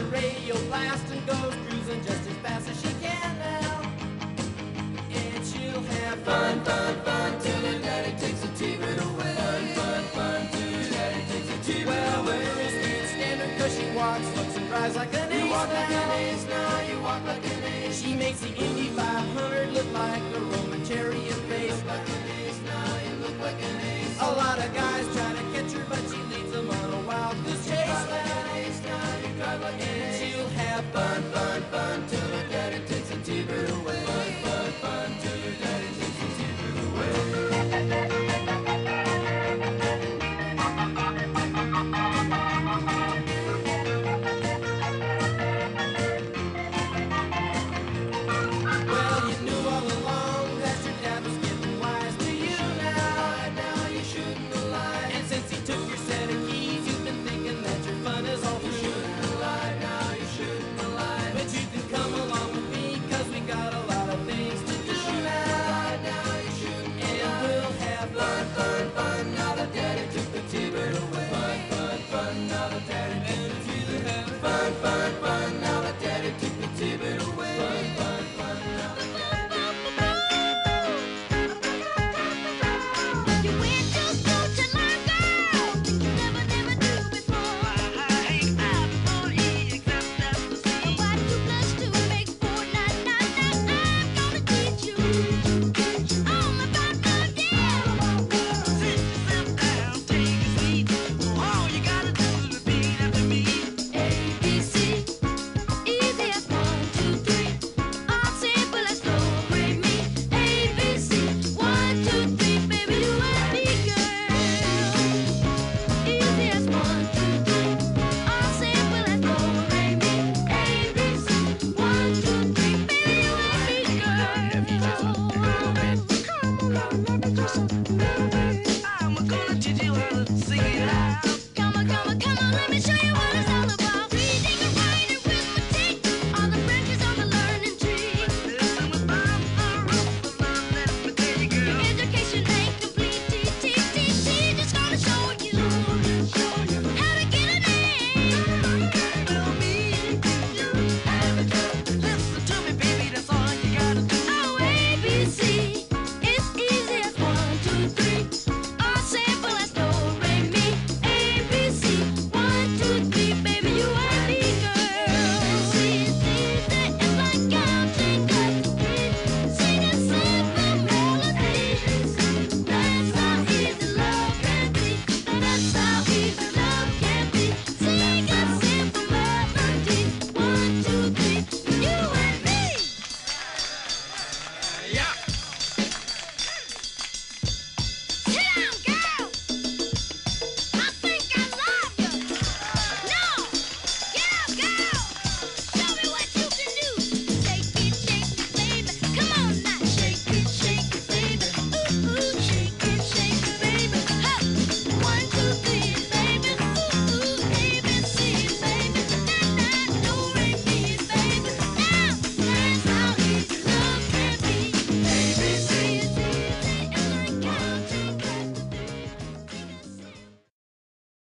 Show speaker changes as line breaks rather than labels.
radio blast and goes cruising just as fast as she can now. And she'll have fun, fun, fun till her daddy takes the TV away. Fun, fun, fun till her daddy takes the TV away. Well, the girls can't stand her 'cause she walks, looks and drives like an ace. You walk like an ace now, you walk like an ace. She makes the Indy 500 look like a Roman chariot race. You look like an ace now, you look like an ace. A lot of guys